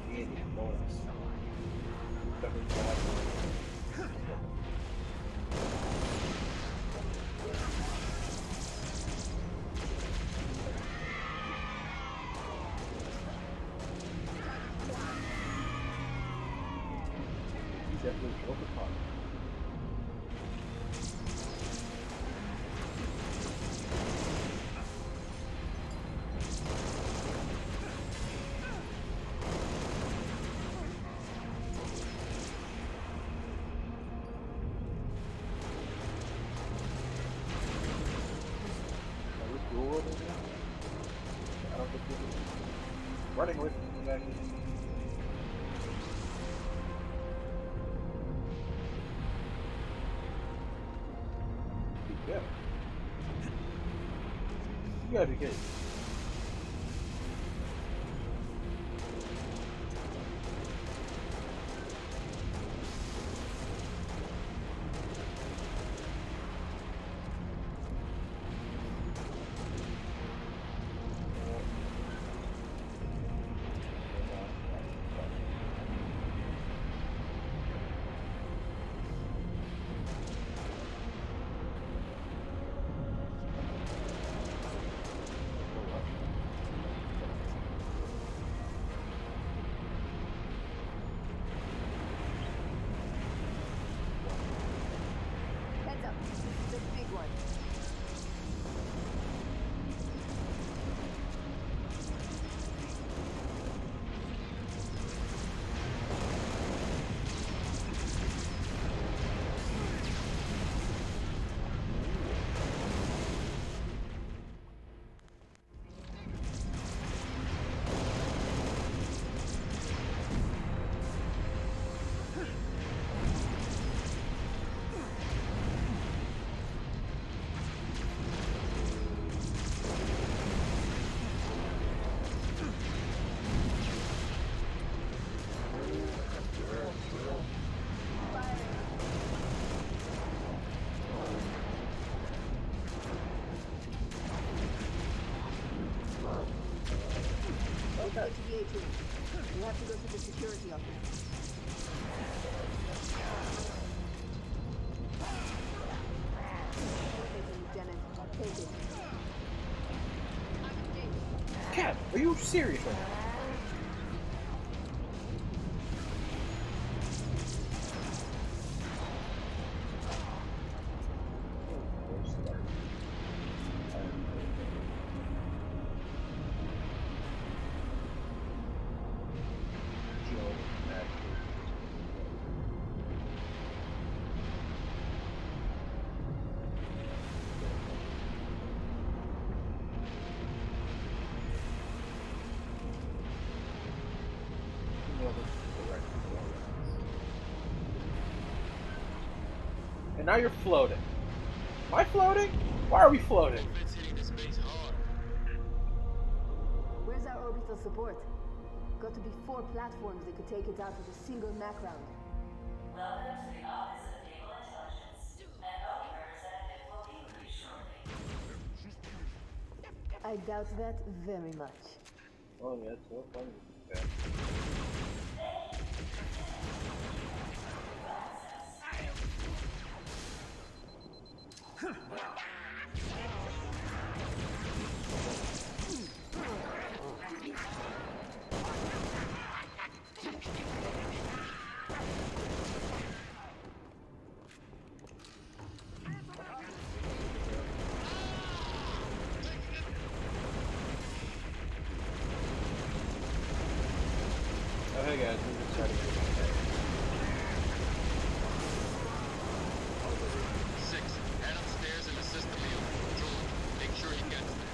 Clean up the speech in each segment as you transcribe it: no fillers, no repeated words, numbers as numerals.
Idiot bonus. He's definitely killed the pot. Running with me back in. Yeah. You gotta be kidding. Go to the atrium. We have to go to the security office. Lieutenant, take it. Cat, are you serious right now? And now you're floating. Am I floating? Why are we floating? Where's our orbital support? Got to be 4 platforms that could take it out with a single Mac round. Welcome to the Office of Naval Intelligence. An ONI representative will be with you shortly. I doubt that very much. Oh yeah, it's so funny. Oh hey guys, we're just starting to get 6, head upstairs and assist the meal. Joel, make sure he gets there.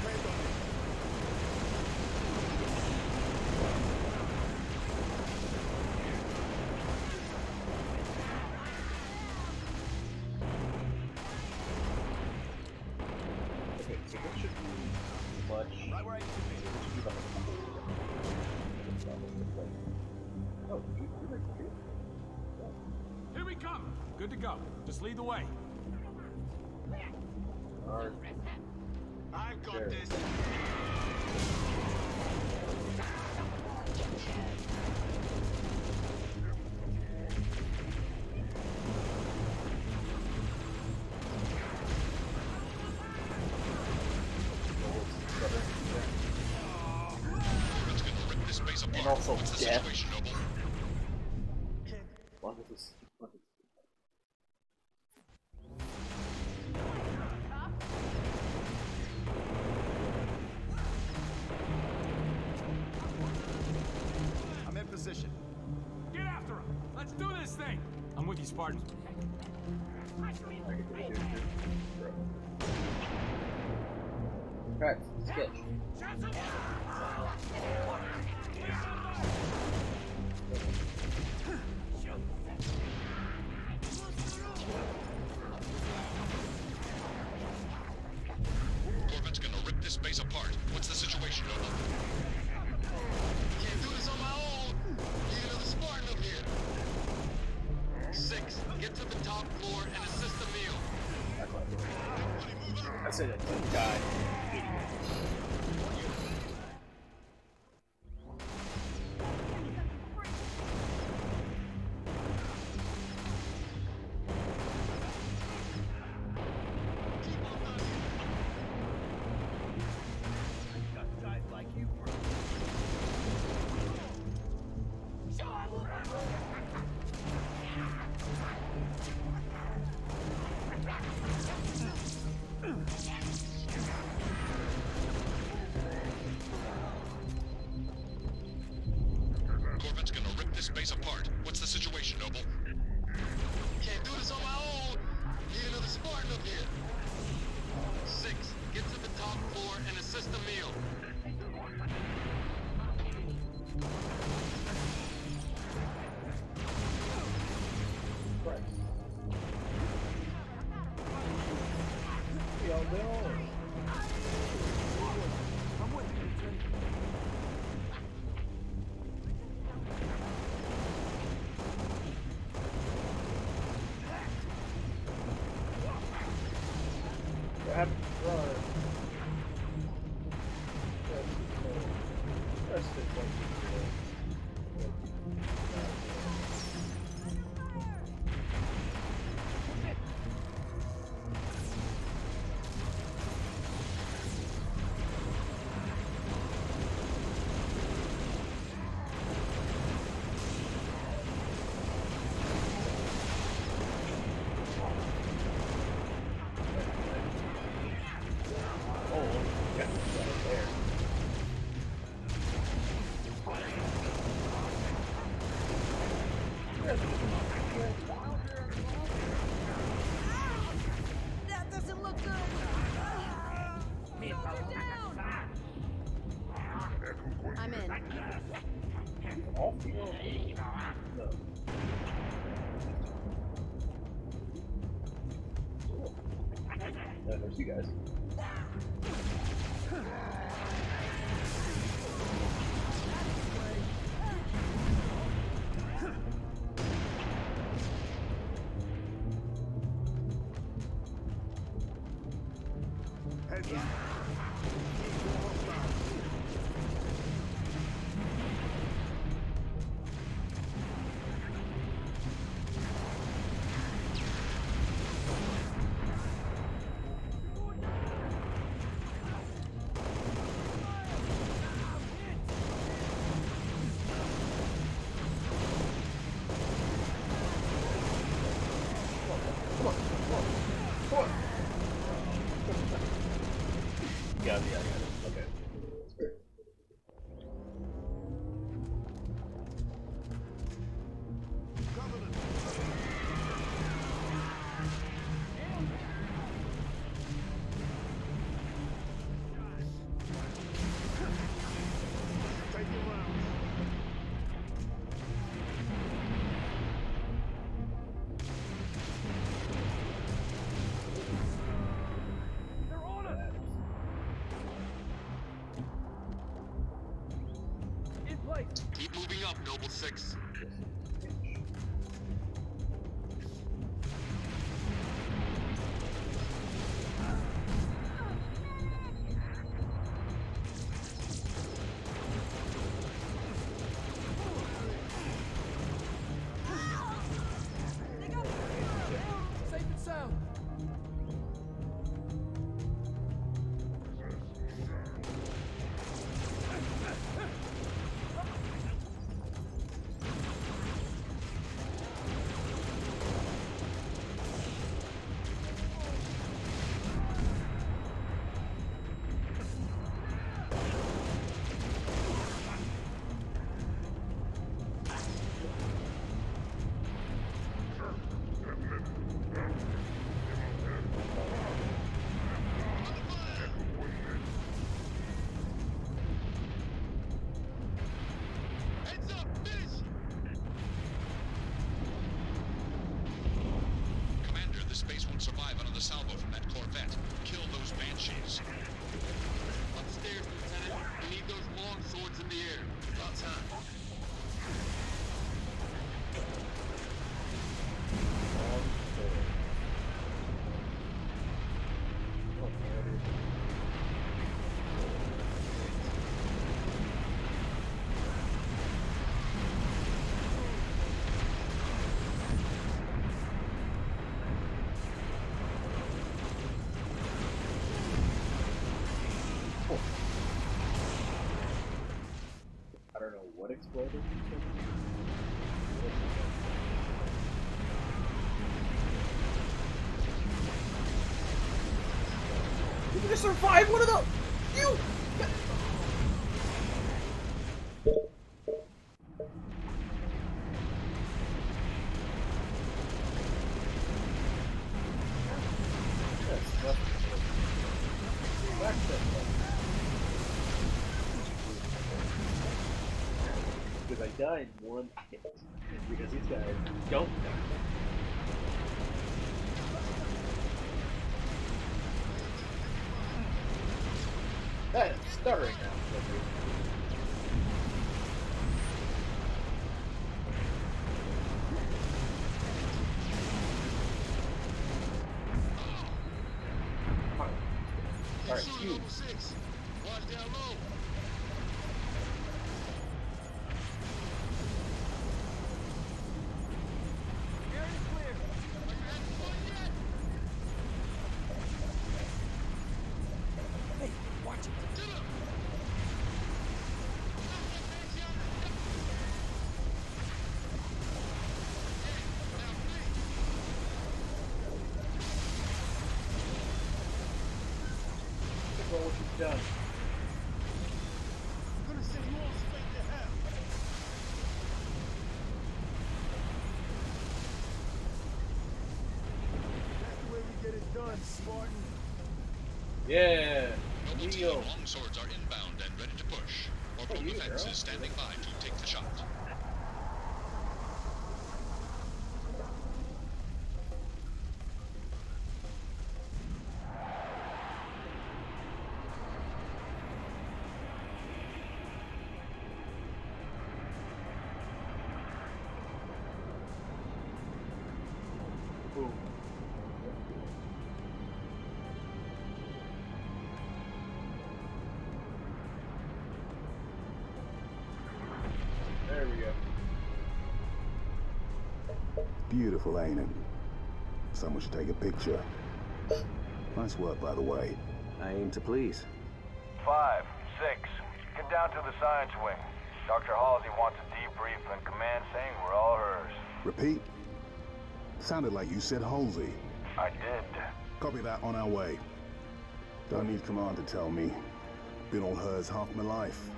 Okay, so this should be much. Oh, you're right here. Here we come. Good to go. Just lead the way. Alright. I've got There. this. And also What's the death. situation, Noble? What is this? What is I'm in position. Get after him. Let's do this thing. I'm with you, Spartan. Right, sketch. Corvette's gonna rip this base apart. What's the situation, Noble? Can't do this on my own. Need another Spartan up here. 6, get to the top floor and assist the meal. I said it didn't die. Corvette's gonna rip this base apart. What's the situation, Noble? Can't do this on my own. Need another Spartan up here. 6, get to the top floor and assist the meal. Right. Y'all doing? I'm with you, Lieutenant. Grab, run. That's the point. Oh, yeah, right there. That doesn't look good. Soldier down. I'm in. Off the no. Yeah, there's you guys. Heads up. Yeah, I got it. Okay. That's great. Take your rounds. They're on us. In place. Keep moving up, Noble 6. Safe and sound. another salvo from that Corvette. Kill those banshees. Upstairs, Lieutenant. We need those long swords in the air. About time. I don't know what exploded. You can just survive one of those! You! Because I died in one hit. Because these guys don't die. That is stuttering now. Alright, huge. Watch down low. Look at what you've done. I'm gonna send you all straight to hell. That's the way we get it done, Spartan. Yeah. Noble team, Neo. longswords are inbound and ready to push. Orbital you, defense girl. is standing by to take the shot. Boom. There we go. Beautiful, ain't it? Someone should take a picture. Nice work, by the way. I aim to please. 5, 6. Get down to the science wing. Dr. Halsey wants a debrief and command saying we're all hers. Repeat? Sounded like you said Halsey. I did. Copy that, on our way. Don't need command to tell me. Been all hers half my life.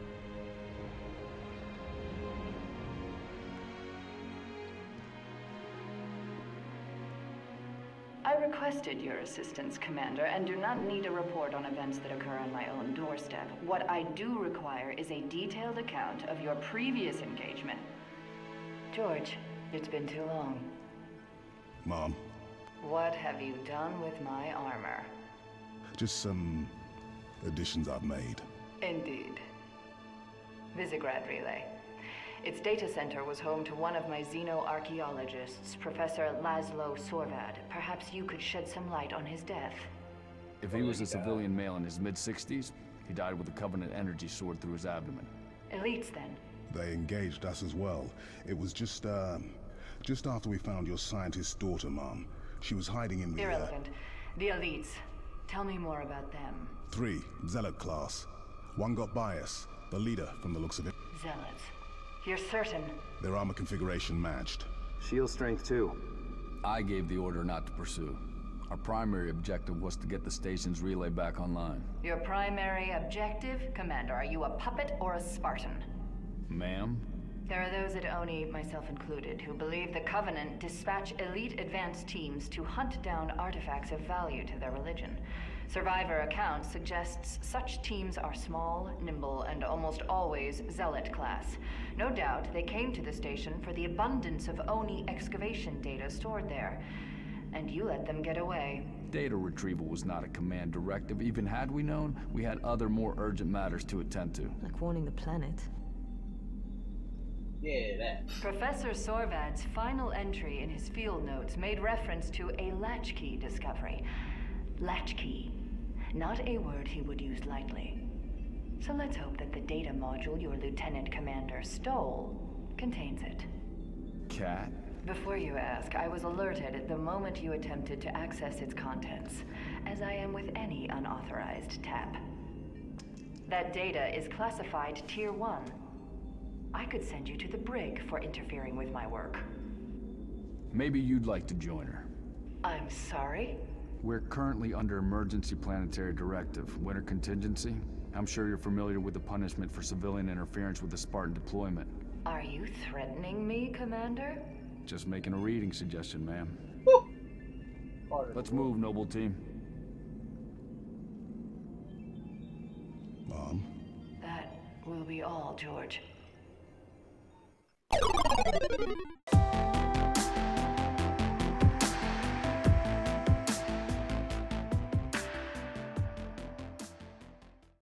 I requested your assistance, Commander, and do not need a report on events that occur on my own doorstep. What I do require is a detailed account of your previous engagement. George, it's been too long. Mom, What have you done with my armor? just some additions I've made. Indeed. Visegrad Relay. Its data center was home to one of my xenoarchaeologists, Professor Laszlo Sorvad. Perhaps you could shed some light on his death. If he was a civilian male in his mid-60s, he died with a Covenant energy sword through his abdomen. Elites, then. They engaged us as well. It was just after we found your scientist's daughter, Mom. She was hiding in the, Irrelevant. The elites. Tell me more about them. 3, Zealot class. One got by us. The leader, from the looks of it. Zealots. You're certain? Their armor configuration matched. Shield strength 2. I gave the order not to pursue. Our primary objective was to get the station's relay back online. Your primary objective? Commander, are you a puppet or a Spartan? Ma'am? There are those at ONI, myself included, who believe the Covenant dispatch elite advance teams to hunt down artifacts of value to their religion. Survivor accounts suggests such teams are small, nimble, and almost always Zealot class. No doubt they came to the station for the abundance of ONI excavation data stored there. and you let them get away. Data retrieval was not a command directive. Even had we known, we had other more urgent matters to attend to. Like warning the planet. Yeah, that. Professor Sorvad's final entry in his field notes made reference to a latchkey discovery. Latchkey. Not a word he would use lightly. So let's hope that the data module your Lieutenant Commander stole contains it. Cat? Before you ask, I was alerted at the moment you attempted to access its contents, as I am with any unauthorized tap. That data is classified Tier 1. I could send you to the brig for interfering with my work. Maybe you'd like to join her. I'm sorry? We're currently under emergency planetary directive, winter contingency. I'm sure you're familiar with the punishment for civilian interference with the Spartan deployment. Are you threatening me, Commander? Just making a reading suggestion, ma'am. Let's Move. move, noble team. Mom? That will be all, George.